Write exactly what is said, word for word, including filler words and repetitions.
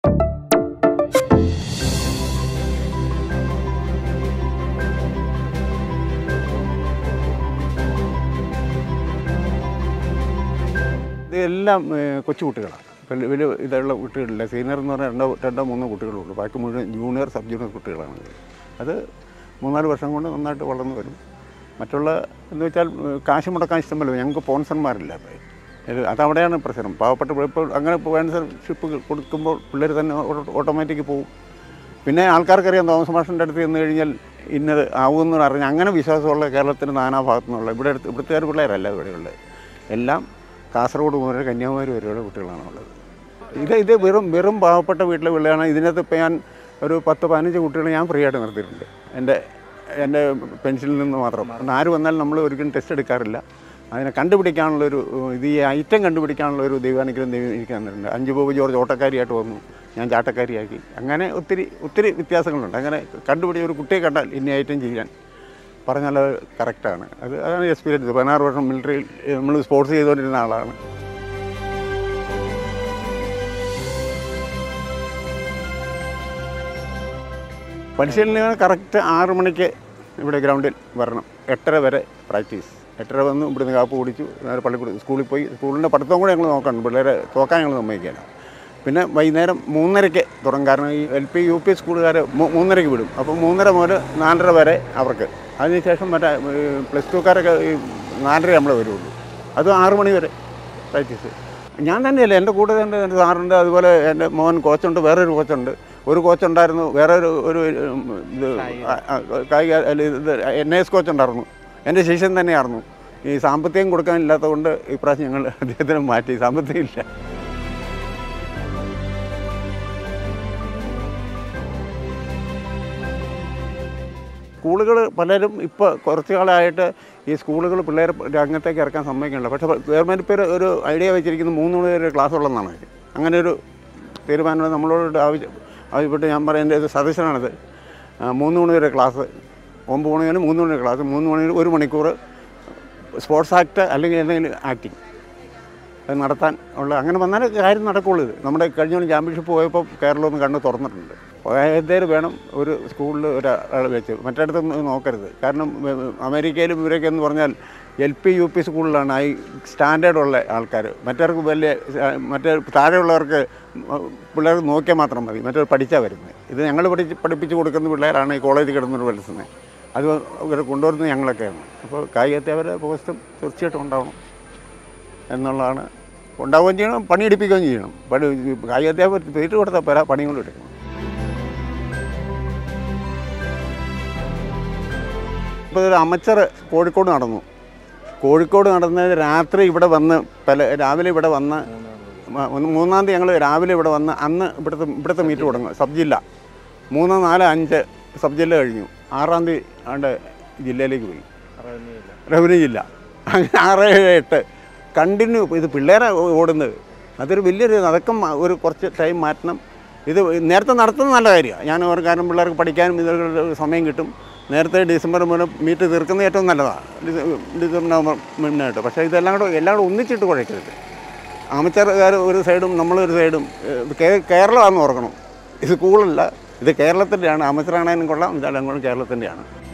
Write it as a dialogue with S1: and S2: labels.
S1: ഇതെല്ലാം കൊച്ചു കുട്ടികളാണ്. വലിയ ഇതുള്ള കുട്ടികളില്ല. സീനിയർ എന്ന് പറഞ്ഞാൽ രണ്ടോ രണ്ടോ മൂന്നോ കുട്ടികളുള്ളൂ. ബാക്കി മുഴുവൻ ജൂനിയർ സബ് ജൂനിയർ കുട്ടികളാണ്. അത് മൂന്നാല് വർഷം കൊണ്ട് നന്നായിട്ട് വളർന്നു വരും. മറ്റുള്ള എന്ന് വെച്ചാൽ കാശ് മുടക്കാൻ ഇഷ്ടമല്ല. ഞങ്ങൾക്ക് സ്പോൺസർമാരില്ല. അതവിടെയാണ് പ്രശ്നം. പാവപ്പെട്ട ഇപ്പോൾ അങ്ങനെ സ്പോൺസർഷിപ്പ് കൊടുക്കുമ്പോൾ പിള്ളേർ തന്നെ ഓട്ടോമാറ്റിക്ക് പോകും. പിന്നെ ആൾക്കാർക്കറിയാം തോമസ് മാഷിൻ്റെ അടുത്ത് ചെന്ന് കഴിഞ്ഞാൽ ഇന്നത് ആവുമെന്ന് പറഞ്ഞാൽ അങ്ങനെ വിശ്വാസമുള്ള കേരളത്തിൻ്റെ നാനാഭാഗത്തു നിന്നുള്ള ഇവിടെ അടുത്ത് ഇവിടുത്തെ പിള്ളേരല്ല ഇവിടെയുള്ളത്. എല്ലാം കാസർഗോഡ് മുതൽ കന്യാകുമാരി വരെയുള്ള കുട്ടികളാണുള്ളത്. ഇത് ഇത് വെറും വെറും പാവപ്പെട്ട വീട്ടിലെ പിള്ളേരാണ്. ഇതിനകത്ത് ഇപ്പോൾ ഞാൻ ഒരു പത്ത് പതിനഞ്ച് കുട്ടികളെ ഞാൻ ഫ്രീ ആയിട്ട് നിർത്തിയിട്ടുണ്ട്. എൻ്റെ എൻ്റെ പെൻഷനിൽ നിന്ന് മാത്രം. ആര് വന്നാലും നമ്മൾ ഒരിക്കലും ടെസ്റ്റ് എടുക്കാറില്ല. അതിനെ കണ്ടുപിടിക്കാനുള്ളൊരു ഇത് ഈ ഐറ്റം കണ്ടുപിടിക്കാനുള്ളൊരു ദൈവാനുഗ്രഹം ദൈവം എനിക്ക് തന്നിട്ടുണ്ട്. അഞ്ചു ബോബ് ജോർജ് ഓട്ടക്കാരിയായിട്ട് വന്നു, ഞാൻ ചാട്ടക്കാരിയാക്കി. അങ്ങനെ ഒത്തിരി ഒത്തിരി വ്യത്യാസങ്ങളുണ്ട്. അങ്ങനെ കണ്ടുപിടിച്ച ഒരു കുട്ടിയെ കണ്ടാൽ ഇന്ന ഐറ്റം ചെയ്യാൻ പറഞ്ഞാൽ അത് കറക്റ്റാണ്. അത് അതാണ് എക്സ്പീരിയൻസ്. പതിനാറ് വർഷം മിലിറ്ററിയിൽ നമ്മൾ സ്പോർട്സ് ചെയ്തുകൊണ്ടിരുന്ന ആളാണ്. പരിശീലനം കറക്റ്റ് ആറ് മണിക്ക് ഇവിടെ ഗ്രൗണ്ടിൽ വരണം. എട്ടര വരെ പ്രാക്ടീസ്. എട്ടര വന്ന് ഇവിടുന്ന് കാപ്പ് കുടിച്ചു നേരെ പള്ളിക്കൂടി സ്കൂളിൽ പോയി. സ്കൂളിൻ്റെ പഠിത്തം കൂടെ ഞങ്ങൾ നോക്കണം. പിള്ളേരെ തോക്കാൻ ഞങ്ങൾ സമ്മതിക്കുകയില്ല. പിന്നെ വൈകുന്നേരം മൂന്നരയ്ക്ക് തുടങ്ങും. കാരണം ഈ എൽ പി യു പി സ്കൂളുകാർ മൂന്നരയ്ക്ക് വിടും. അപ്പോൾ മൂന്നര മുതൽ നാലര വരെ അവർക്ക്. അതിനുശേഷം മറ്റേ പ്ലസ് ടുക്കാരൊക്കെ ഈ നാലര നമ്മളെ വരുള്ളൂ. അത് ആറ് മണി വരെ പ്രാക്ടീസ്. ഞാൻ തന്നെയല്ല, എൻ്റെ കൂടെ തന്നെ എൻ്റെ സാറുണ്ട്. അതുപോലെ എൻ്റെ മോൻ കോച്ചുണ്ട്, വേറൊരു കോച്ചുണ്ട്. ഒരു കോച്ചുണ്ടായിരുന്നു, വേറൊരു ഒരു ഇത് കായിക ഇത് എൻ എസ് കോച്ചുണ്ടായിരുന്നു. എൻ്റെ ശിഷ്യൻ തന്നെയായിരുന്നു. ഈ സാമ്പത്തികം കൊടുക്കാനില്ലാത്തത് കൊണ്ട് ഇപ്രാവശ്യം ഞങ്ങൾ അദ്ദേഹത്തിന് മാറ്റി. സാമ്പത്തികം ഇല്ല. സ്കൂളുകൾ പലരും ഇപ്പോൾ കുറച്ച് കാലമായിട്ട് ഈ സ്കൂളുകൾ പിള്ളേരെ രംഗത്തേക്ക് ഇറക്കാൻ സമ്മതിക്കുന്നില്ല. പക്ഷേ ഗവൺമെൻറ് ഇപ്പോൾ ഒരു ഐഡിയ വെച്ചിരിക്കുന്നത് മൂന്ന് മണി വരെ ക്ലാസ് ഉള്ളതെന്നാണ്. അങ്ങനെ ഒരു തീരുമാനം നമ്മളോട് ആവശ്യം ആവശ്യപ്പെട്ട് ഞാൻ പറയുന്നത് ഇത് സജഷനാണിത്. മൂന്ന് മണി വരെ ക്ലാസ്, ഒമ്പത് മണി വരെ മൂന്ന് മണി വരെ ക്ലാസ്, മൂന്ന് മണി ഒരു മണിക്കൂർ സ്പോർട്സ് ആക്ട് അല്ലെങ്കിൽ എന്തെങ്കിലും ആക്ടിങ് അത് നടത്താൻ ഉള്ള അങ്ങനെ വന്നാലേ കാര്യം നടക്കുള്ളൂ. ഇത് നമ്മുടെ കഴിഞ്ഞ ചാമ്പ്യൻഷിപ്പ് പോയപ്പോൾ കേരളം ഒന്ന് കണ്ണ് തുറന്നിട്ടുണ്ട്. ഏതേലും വേണം ഒരു സ്കൂളിൽ ഒരാൾ വെച്ച്, മറ്റിടത്തൊന്നും നോക്കരുത്. കാരണം അമേരിക്കയിലും ഇവരൊക്കെ എന്ന് പറഞ്ഞാൽ എൽ പി യു പി സ്കൂളിലാണ് ഈ സ്റ്റാൻഡേർഡുള്ള ആൾക്കാർ. മറ്റവർക്ക് വലിയ മറ്റേ താഴെയുള്ളവർക്ക് പിള്ളേർക്ക് നോക്കിയാൽ മാത്രം മതി, മറ്റവർ പഠിച്ചാൽ വരുന്നത്. ഇത് ഞങ്ങൾ പഠിച്ച് പഠിപ്പിച്ച് കൊടുക്കുന്ന പിള്ളേരാണ് ഈ കോളേജിൽ കിടന്നിട്ട് പഠിക്കുന്നത്. അത് ഇവരെ കൊണ്ടുവരുന്നത് ഞങ്ങളൊക്കെയാണ്. അപ്പോൾ കായികത്തെ അവരെ പോസ്റ്റും തീർച്ചയായിട്ടും ഉണ്ടാവണം എന്നുള്ളതാണ്. ഉണ്ടാവുകയും ചെയ്യണം, പണിയെടുപ്പിക്കുകയും ചെയ്യണം. പണി കായികത്തെ പേര് കൊടുത്താൽ പല പണി കൊണ്ട് എടുക്കണം. ഇപ്പോൾ ഒരു അമച്ചർ കോഴിക്കോട് നടന്നു. കോഴിക്കോട് നടന്നത് രാത്രി ഇവിടെ വന്ന് പല രാവിലെ ഇവിടെ വന്ന് മൂന്നാം തീയതി ഞങ്ങൾ രാവിലെ ഇവിടെ വന്ന് അന്ന് ഇവിടുത്തെ ഇവിടുത്തെ മീറ്റ് തുടങ്ങും. സബ് ജില്ല മൂന്ന് നാല് അഞ്ച് സബ് ജില്ല കഴിഞ്ഞു. ആറാം തീയതി ആണ്ട് ജില്ലയിലേക്ക് പോയി, റവന്യൂ ജില്ല. അങ്ങനെ ആറ് ഏഴ് എട്ട് കണ്ടിന്യൂ ഇത് പിള്ളേരെ ഓടുന്നത്. അതൊരു വലിയൊരു അതൊക്കെ ഒരു കുറച്ച് ടൈം മാറ്റണം. ഇത് നേരത്തെ നടത്തുന്നത് നല്ല കാര്യമാണ്. ഞാൻ ഒരു കാരണം പിള്ളേർക്ക് പഠിക്കാനും ഇതൊക്കെ സമയം കിട്ടും. നേരത്തെ ഡിസംബർ മുതൽ മീറ്റ് തീർക്കുന്നത് ഏറ്റവും നല്ലതാണ്, ഡിസംബർ നവംബർ മുന്നായിട്ട്. പക്ഷേ ഇതെല്ലാം കൂടെ എല്ലാം കൂടെ ഒന്നിച്ചിട്ട് കുഴക്കരുത്. അമച്ചർക്കാർ ഒരു സൈഡും നമ്മളൊരു സൈഡും. കേരളമാണെന്ന് ഓർക്കണം. ഇത് സ്കൂളല്ല, ഇത് കേരളത്തിൻ്റെയാണ്. അമച്ചറാണേലും കൊള്ളാം, ഇതെല്ലാം കൂടെ കേരളത്തിൻ്റെയാണ്.